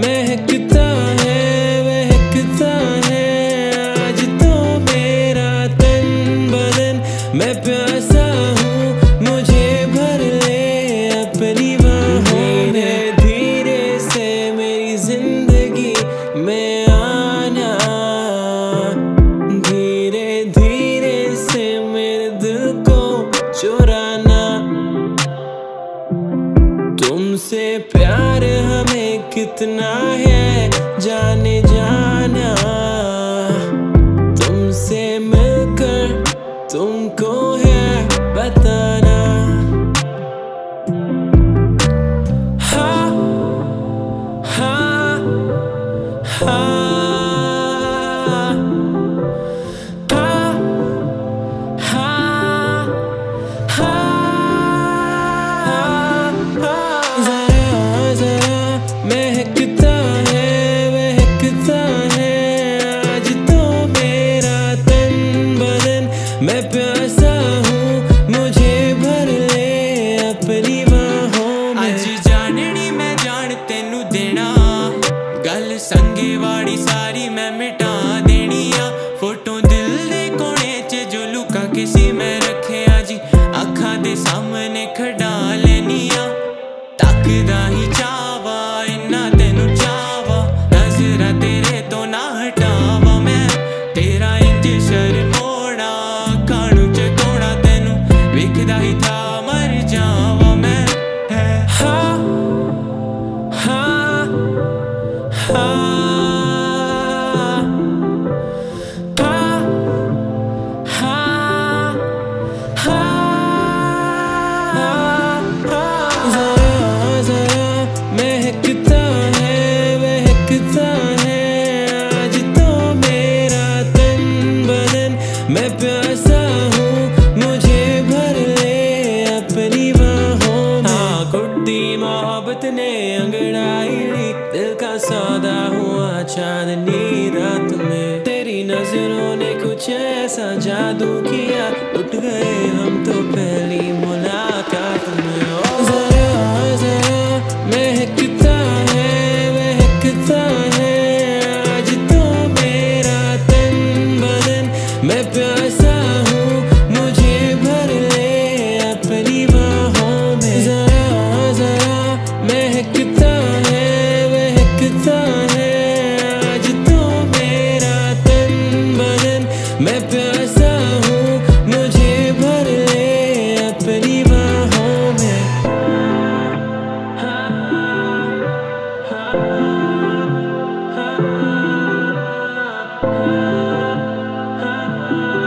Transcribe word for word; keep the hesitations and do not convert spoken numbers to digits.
महकता है महकता है आज तो मेरा तन बदन। मैं प्यासा हूँ मुझे भर ले अपनी बाहों में। धीरे से मेरी जिंदगी में आना, धीरे धीरे से मेरे दिल को चुराना। तुमसे प्यार हमें कितना है जाने जाना, तुमसे मिलकर तुमको है बताना। हाँ हाँ हाँ महकता है महकता है आज तो मेरा तन बदन। मैं प्यासा हूँ मुझे भर ले अपनी बाहों में। अज जाननी मैं जान तेनू देना, गल संगे वाली सारी मैं मिटा देनी आ। फोटो दिल दे कोने च जो लुका किसी मैं रखे जी, अखा दे सामने खड़ा लेनी आ। तकदा ही चावा इन्ना तेनू चावा, नजरा तेरे तो ना हटावा मैं। तेरा इंज शर्मोना कानू च तोड़ा तेनू विखदा ही था मर जावा मैं। हाँ हाँ हाँ महकता है महकता है आज तो मेरा तन बदन। मैं प्यासा हूँ मुझे भर ले अपनी बाहों में। हाँ कुट्टी मोहब्बत ने अंगड़ाई ली, दिल का सौदा हुआ चांदनी रात में। तेरी नजरों ने कुछ ऐसा जादू किया, उठ गए हम तो पहली मुलाकात में। ओ जरा जरा महकता है महकता है आज तो मेरा तन बदन। मैं प्यासा हूँ मुझे भर ले अपनी बाहों में। जरा जरा महकता है महकता है आज तो मेरा तन बदन। मैं प्यासा हूँ मुझे भर ले अपनी बाहों में। हाँ हाँ हाँ